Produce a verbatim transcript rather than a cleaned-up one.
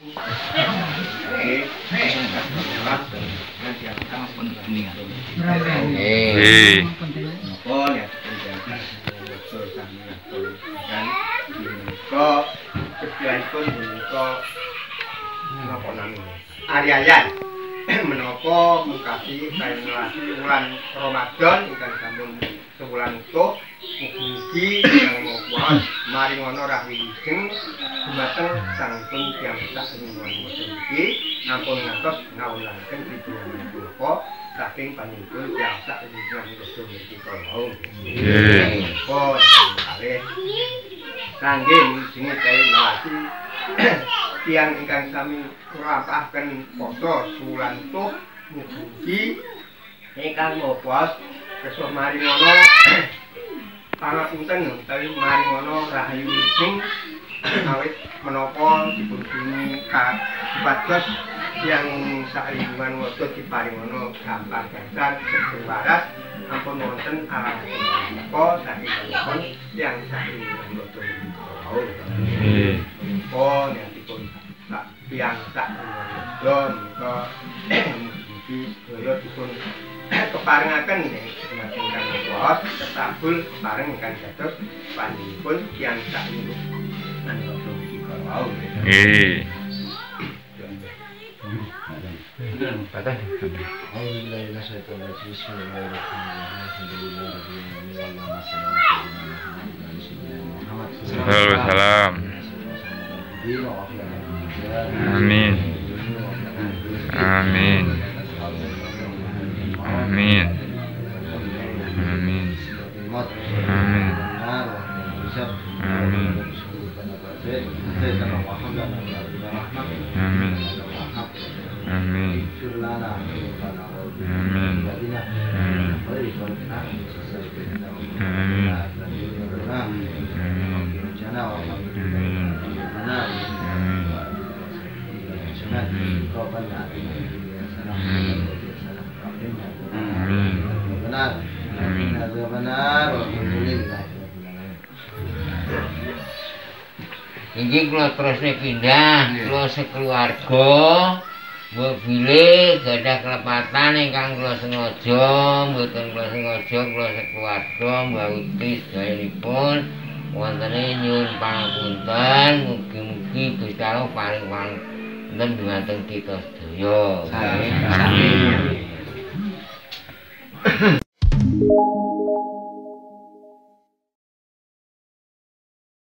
Ariayan menapa mengkaji kalih wulan Ramadan ingkang sampun sebulan utuh mugi-mugi ingkang maha maring ana rahwijeng dumateng sangipun tiyang sak nyuwun iki ampun ngantos ngawulaken pituwah punika saking panjenengan tiyang sak nyuwun iki kala. Nggih. Oh, kalih kangge sing kae nalasi tiang ingkang sami nglampahaken poso wulan utuh mugi ingkang maha kersa maringono pangapunten utawi maringono rahayu ing awit menapa dipun kapados tiang sailmuwan wada diparingono gampang dasar sing waras ampun wonten alasan menapa saking pun tiang sailmuwan wada nggih. Oh, nyatipun sak tiyang sak wada menika mugi daya dipun keparengaken dumateng Kang Bos ketabul kepareng ingkang dados panjenenganipun tiyang sak nyuwun nandha iki kala. Nggih. Patah. Alhamdulillah syaitan Bismillahirrahmanirrahim. Amin. Amin. Amin. Amin. Amin. Amin. Amin. Amin. Amin. Inggih kula terusne pindah, kula sekeluarga mbok bilih gadah kelepatan ingkang kula sengaja, mboten kula sengaja kula sekeluarga mbauti sedayanipun wontene nyuwun pangapunten, mugi-mugi Gusti Allah paring pangapunten dumateng kita sedaya. Amin.